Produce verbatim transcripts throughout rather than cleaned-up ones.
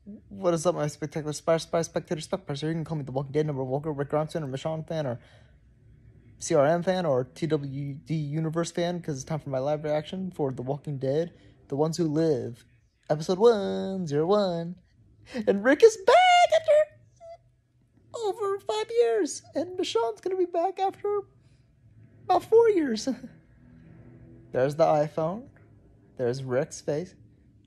What is up, my spectacular spy, spy, spectator, spectators? You can call me the Walking Dead number Walker, Rick Grimes fan, or Michonne fan, or C R M fan, or T W D Universe fan, because it's time for my live reaction for The Walking Dead, The Ones Who Live, episode one oh one. And Rick is back after over five years, and Michonne's gonna be back after about four years. There's the iPhone. There's Rick's face.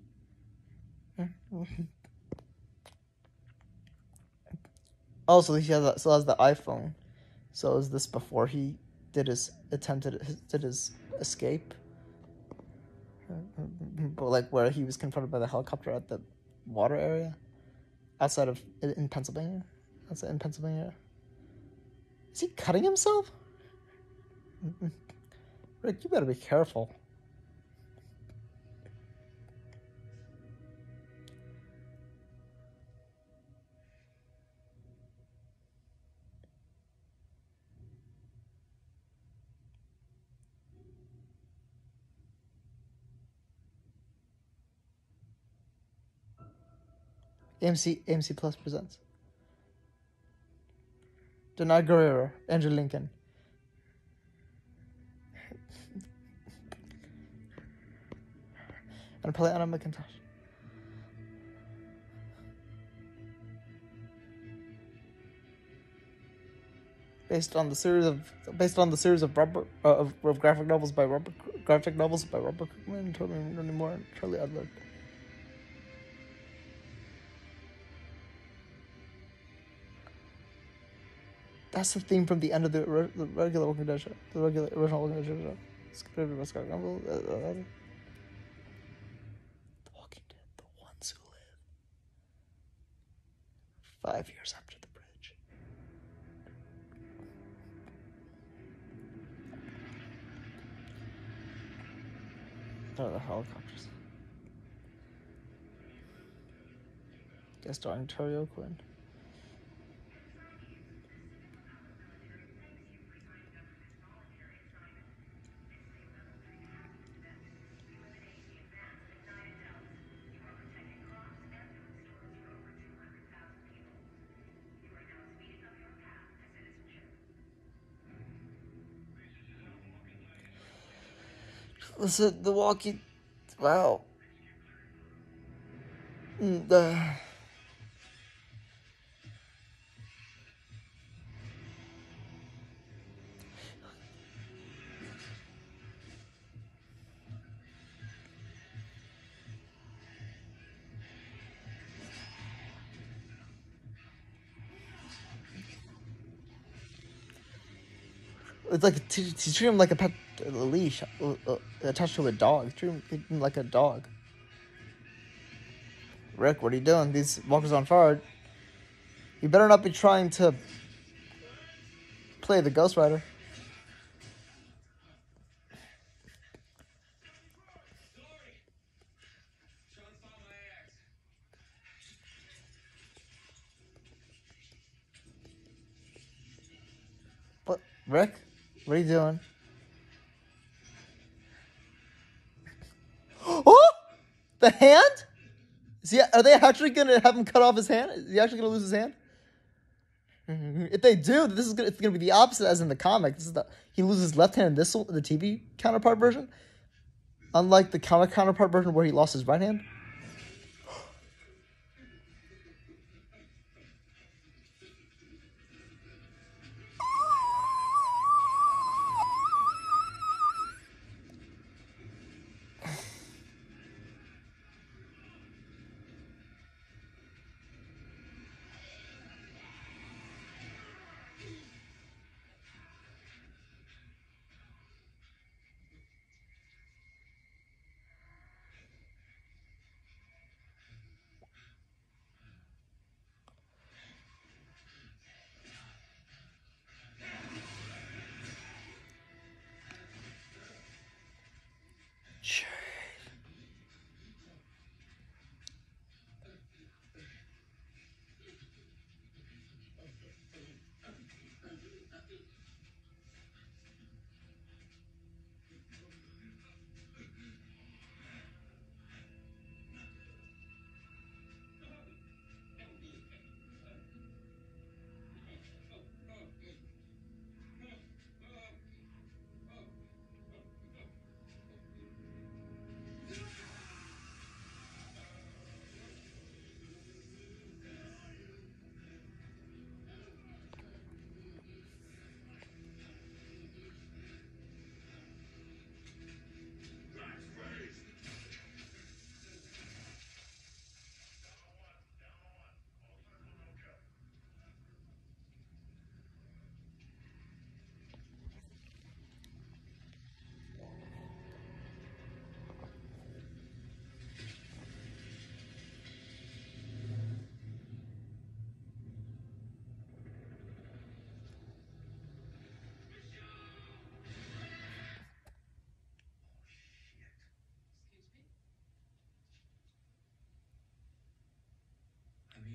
Also, he has, still has the iPhone. So is this before he did his attempted did his escape? Like where he was confronted by the helicopter at the water area outside of in Pennsylvania. Outside in Pennsylvania. Is he cutting himself? Rick, you better be careful. A M C A M C Plus presents Denai Guerrero, Andrew Lincoln. And play Anna McIntosh. Based on the series of based on the series of Robert uh, of, of graphic novels by Robert graphic novels by Robert Kirkman, Tony Moore, and Charlie Adler. That's the theme from the end of the, re the regular Walking Dead show, the regular original Walking Dead show. The Walking Dead, the ones who live. Five years after the bridge. Oh, the helicopters. Guest starring Terry O'Quinn. Listen, The Walking... Wow. Mm, uh, it's like he's treating him like a pet, a leash uh, uh, attached to a dog. Treating him like a dog. Rick, what are you doing? These walkers on fire. You better not be trying to play the Ghost Rider. What, Rick? What are you doing? Oh, the hand? Is he? Are they actually gonna have him cut off his hand? Is he actually gonna lose his hand? If they do, this is gonna, it's gonna be the opposite as in the comic. This is the he loses his left hand in this the T V counterpart version, unlike the comic counterpart version where he lost his right hand.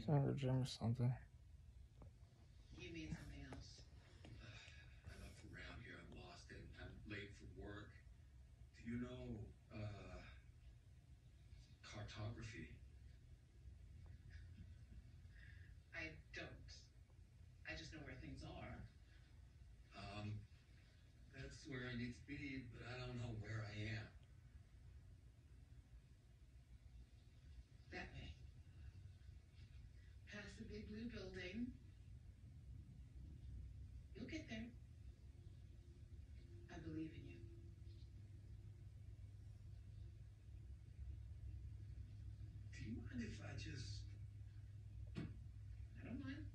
Sandra Jim or something. You mean something else? I'm up around here. I'm lost and I'm late for work. Do you know, uh, cartography? I don't. I just know where things are. Um, that's where I need to be, but I don't know where I am. That way. Past the big blue building. You'll get there. I believe in you. Do you mind if I just... I don't mind.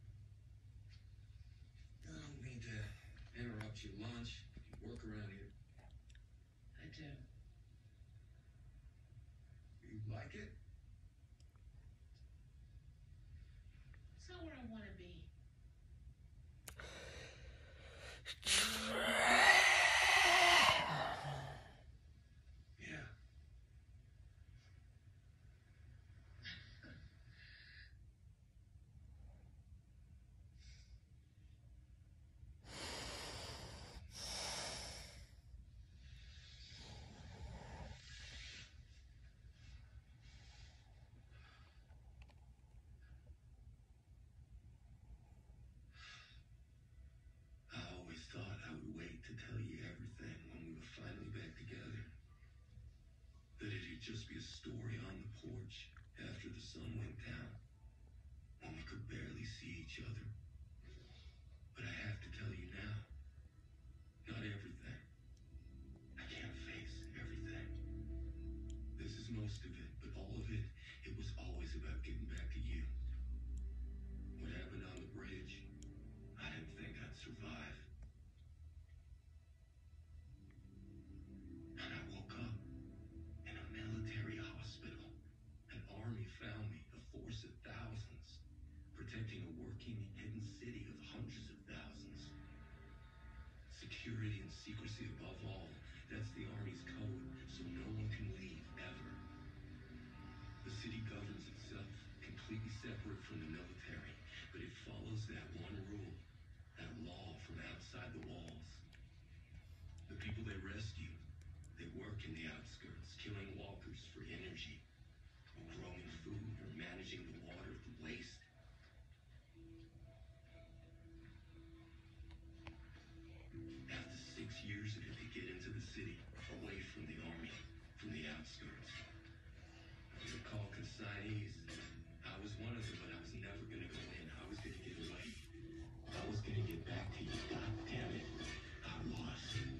I don't mean to interrupt your lunch. You work around here. I do. You like it? It's not where I want to be. Yeah. I always thought I would wait to tell you everything when we were finally back together. That it'd just be a story on the porch after the sun went down, when we could barely see each other. But I have to tell you now, not everything. I can't face everything. This is most of it, but all of it, it was always about getting back to you. What happened on the bridge, I didn't think I'd survive. And I woke up in a military hospital. An army found me, a force of thousands, protecting a working, hidden city of hundreds of thousands. Security and secrecy above all, that's the army's code, so no one can leave, ever. The city governs itself, completely separate from the military, but it follows that one rule, that law from outside the walls. The people they rescue, they work in the outskirts, killing walkers for energy, or growing food, or managing the water for waste. After six years of it, they get into the city, away from the army, from the outskirts. They're called consignees. I was one of them, but I was never gonna go in. I was gonna get away. I was gonna get back to you. God damn it. I was.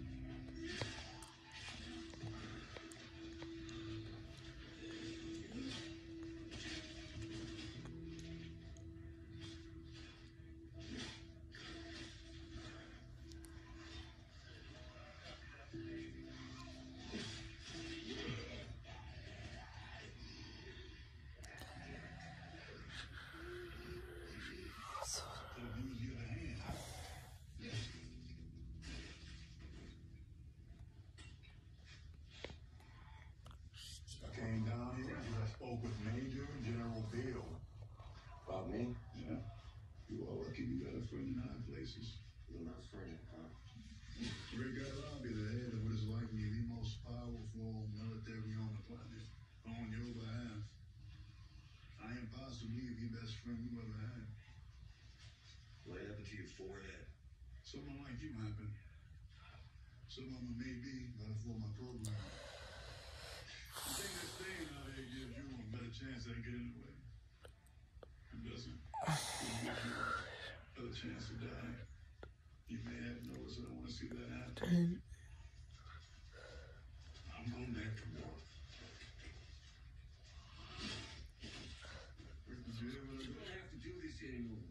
I came down here and I spoke with Major General Bill. About me? Yeah. You are lucky you got a friend in high places. You're not friend, huh? Rick Garabia, the head of what is likely the most powerful military on the planet, on your behalf. I am possibly the best friend you ever had. What happened to your forehead? Someone like you happened. Someone who may be better for my program. I think this thing out here gives you a better chance at getting away. It doesn't. It gives you a better chance to die. You may have noticed I don't want to see that happen. I'm going back to war. Rick, did you ever You don't have to do this anymore.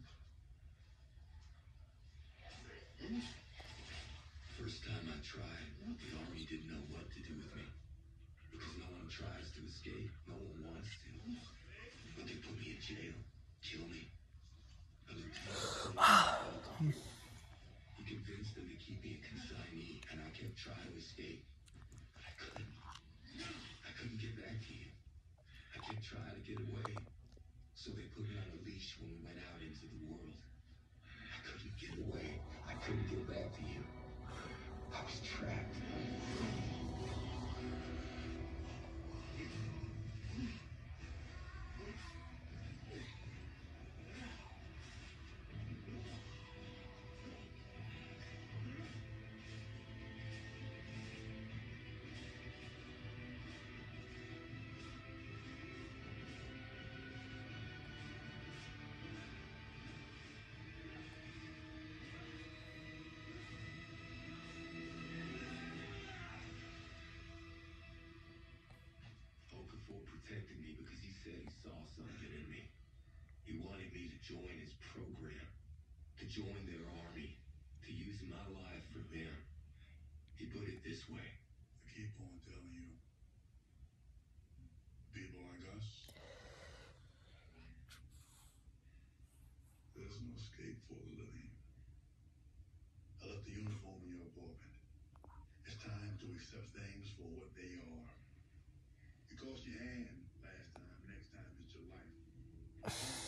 First time I tried, the army didn't know what to do with me. Because no one tries to escape, no one wants to. But they put me in jail, kill me. A lieutenant, he convinced them to keep me a consignee, and I kept trying to escape. But I couldn't. I couldn't get back to you. I kept trying to get away. So they put me on a leash when we went out into the world. I couldn't get away. I couldn't get back to you. I was trapped. Okafor protected me because he said he saw something in me. He wanted me to join his program, to join their army, to use my life for them. He put it this way. I keep on telling you, people like us, there's no escape for the living. I left the uniform in your apartment. It's time to accept things for what they are. It cost your hand last time. Next time it's your life.